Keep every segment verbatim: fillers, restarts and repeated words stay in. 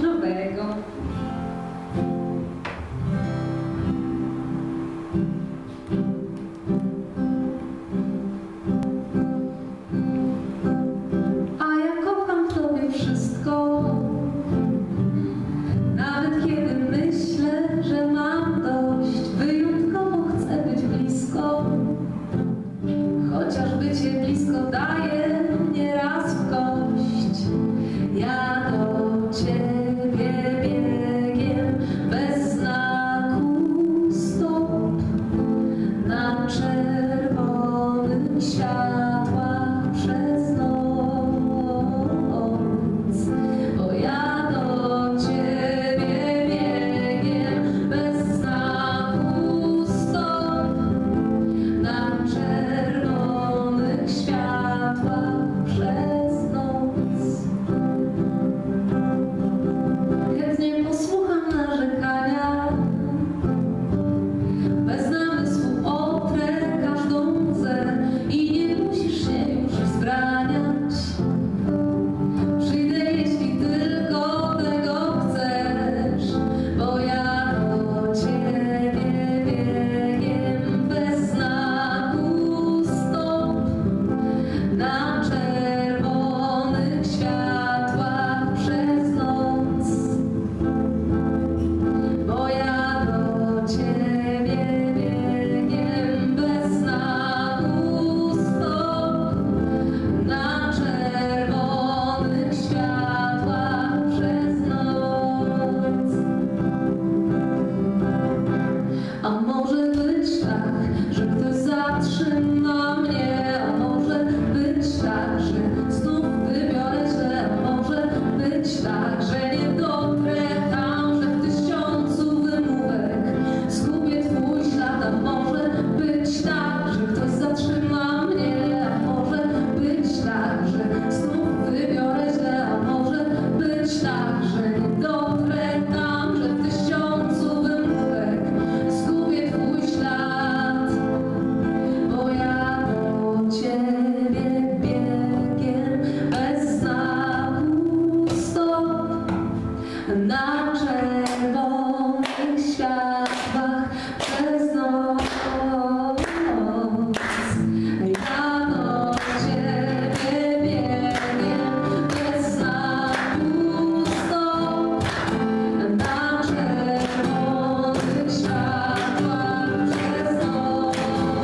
nowego. A ja kocham w tobie wszystko, nawet kiedy myślę, że mam dość. Wyjątkowo chcę być blisko, chociaż bycie blisko daje mnie raz w kość. Ja do ciebie biegiem bez znaku stop, na czerwonych światłach przez noc. Bo ja do ciebie biegiem bez znaku stop, na czerwonych światłach przez noc. Chętnie posłucham narzekania, bez namysłu otrę każdą łzę i nie musisz się już wzbraniać. Przyjdę, jeśli tylko tego chcesz, bo ja do ciebie biegiem bez znaku stop, na czerwonych światłach przez noc. Bo ja do ciebie biegiem bez znaku stop, na czerwonych światłach przez noc. A może być tak, że ktoś zatrzyma mnie, a może być tak, że znów wybiorę źle, a może być tak, że nie dotrę tam, że w tysiącu wymówek zgubię twój ślad. A może być tak, że ktoś zatrzyma mnie, a może być tak, że znów wybiorę źle, a może być tak, że nie dotrę tam, że w tysiącu wymówek zgubię twój ślad. Bo ja do ciebie biegiem bez znaku stop, na czerwonych światłach przez noc. Ja do ciebie biegiem bez znaku stop, na czerwonych światłach przez noc.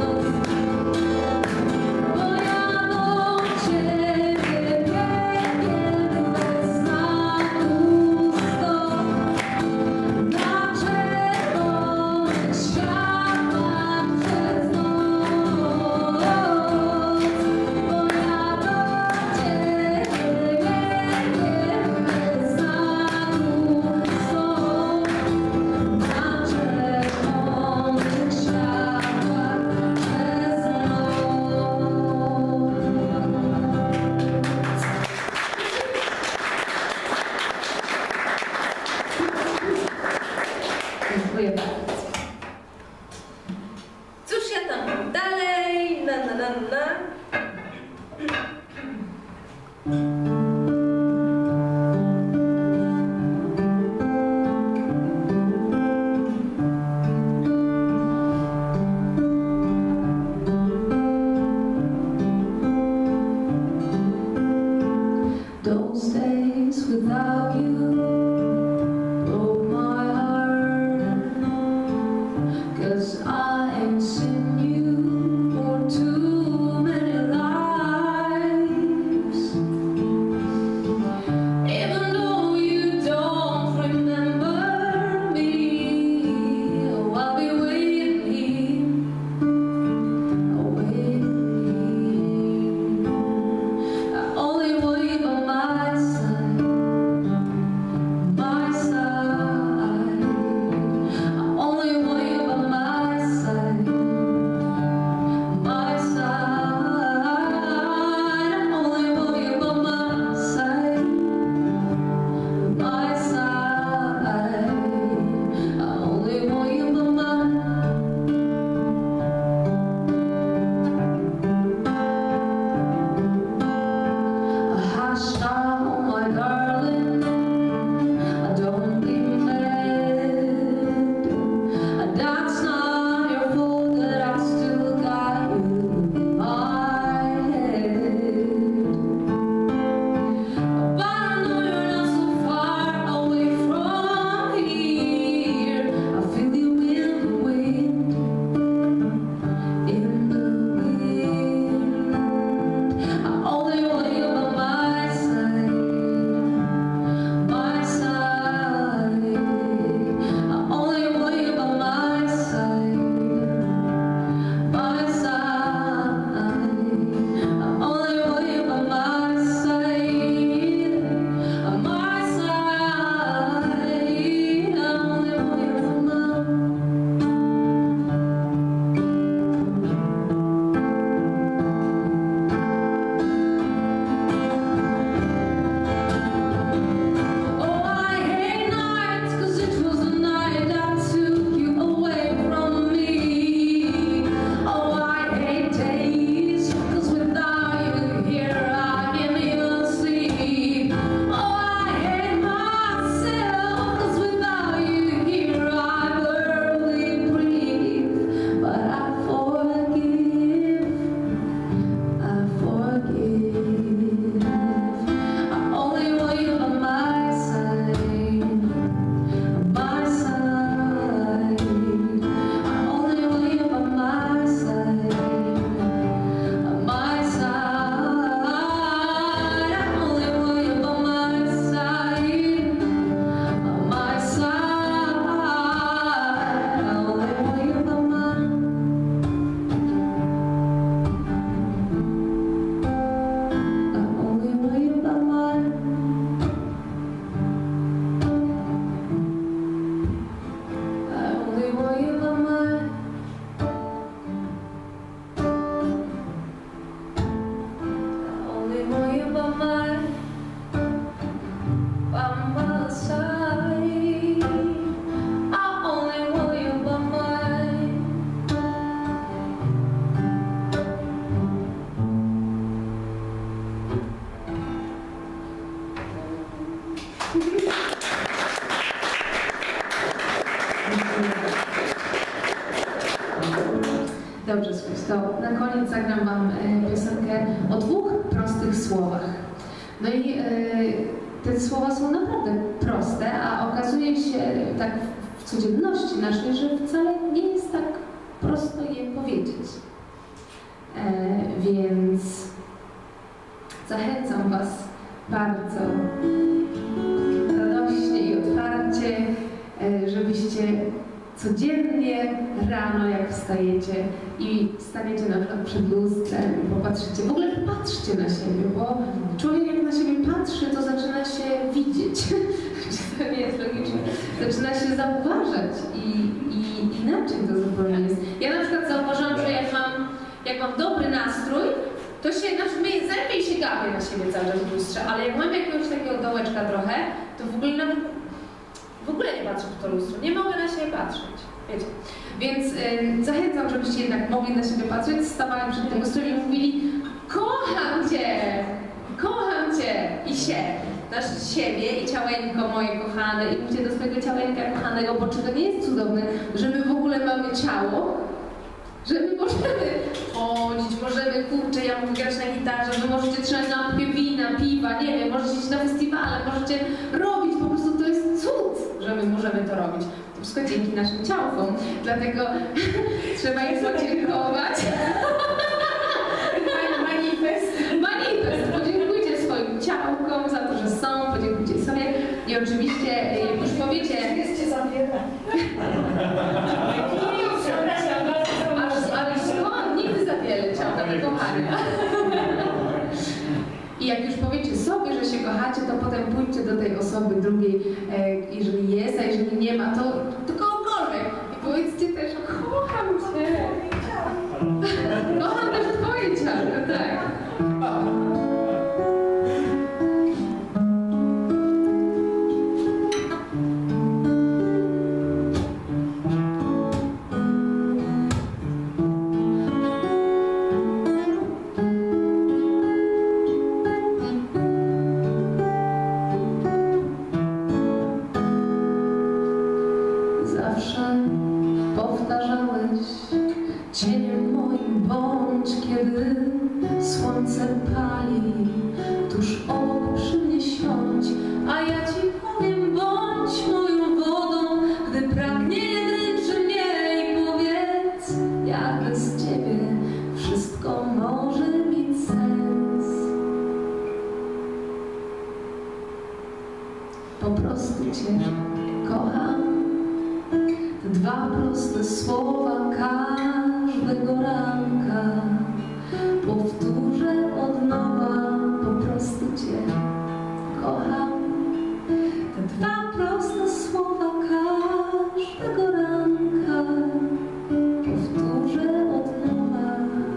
Bo ja do ciebie biegiem bez znaku stop, na czerwonych światłach przez noc. Bo ja do ciebie biegiem bez znaku stop, na czerwonych światłach przez noc. Dziękuję bardzo. Cóż ja tam mam dalej? Na, na, na, na. Those days without you broke my heart, 'cause I ain't seen you for too many lives. Even though you don't remember me, oh, I'll be waiting here, I'll wait here. I only wave on my side, Dobrze, słuchajcie, to na koniec zagram Wam piosenkę o dwóch prostych słowach. No i e, te słowa są naprawdę proste, a okazuje się tak w codzienności naszej, że wcale nie jest tak prosto je powiedzieć. E, więc zachęcam Was bardzo radośnie i otwarcie, e, żebyście codziennie rano, jak wstajecie i staniecie na przykład przed lustrem i popatrzycie, w ogóle patrzcie na siebie, bo człowiek jak na siebie patrzy, to zaczyna się widzieć. To nie jest logiczne. Zaczyna się zauważać i, i inaczej to zupełnie jest. Ja na przykład zauważyłam, że jak mam, jak mam dobry nastrój, to się, znaczy lepiej się gapię na siebie cały czas w lustrze, ale jak mam jakiegoś takiego dołeczka trochę, to w ogóle nawet W ogóle nie patrzę w to lustro, nie mogę na siebie patrzeć, wiecie. Więc y, zachęcam, żebyście jednak mogli na siebie patrzeć, stawali przed tym lustrem i mówili: kocham Cię, kocham Cię i się, znaczy siebie i ciałenko moje kochane i mówicie do swojego ciałenka kochanego, bo czy to nie jest cudowne, że my w ogóle mamy ciało, że my możemy chodzić, możemy, kurczę, ja mogę grać na gitarze, wy możecie trzymać lampkę wina, piwa, nie wiem, możecie iść na festiwale, możecie robić, po prostu to jest cud, że my możemy to robić. To wszystko dzięki naszym ciałkom, dlatego trzeba im podziękować. Manifest. Manifest. Podziękujcie swoim ciałkom za to, że są, podziękujcie sobie i oczywiście, jak już powiecie... Jesteście za wiele. Ale skąd? Nigdy za wiele ciałka nie kochania. I jak już powiecie sobie, że się kochacie, to potem pójdźcie do tej osoby drugiej, e, jeżeli jest, a jeżeli nie ma, to, to kogokolwiek. I powiedzcie też: kocham Cię. Kocham też Twoje ciało, tak. Zawsze powtarzałeś: cieniem moim bądź, kiedy słońce pali, tuż obok przy mnie siądź, a ja Ci powiem: bądź moją wodą, gdy pragnienie dręczy mnie, i powiedz, jak bez Ciebie wszystko może mieć sens. Po prostu Cię kocham. Te dwa proste słowa każdego ranka powtórzę od nowa: po prostu Cię kocham. Te dwa proste słowa każdego ranka powtórzę od nowa.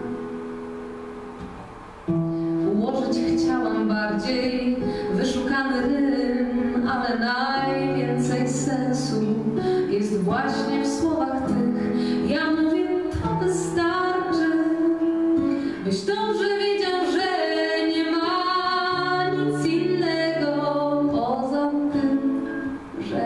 Ułożyć chciałam bardziej wyszukany rym, ale najwięcej sensu jest właśnie w słowach tych. Ja mówię, to wystarczy, byś dobrze wiedział, że nie ma nic innego poza tym, że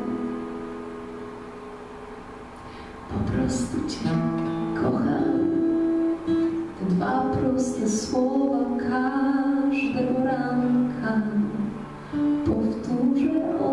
po prostu Cię kocham. Te dwa proste słowa każdego ranka powtórzę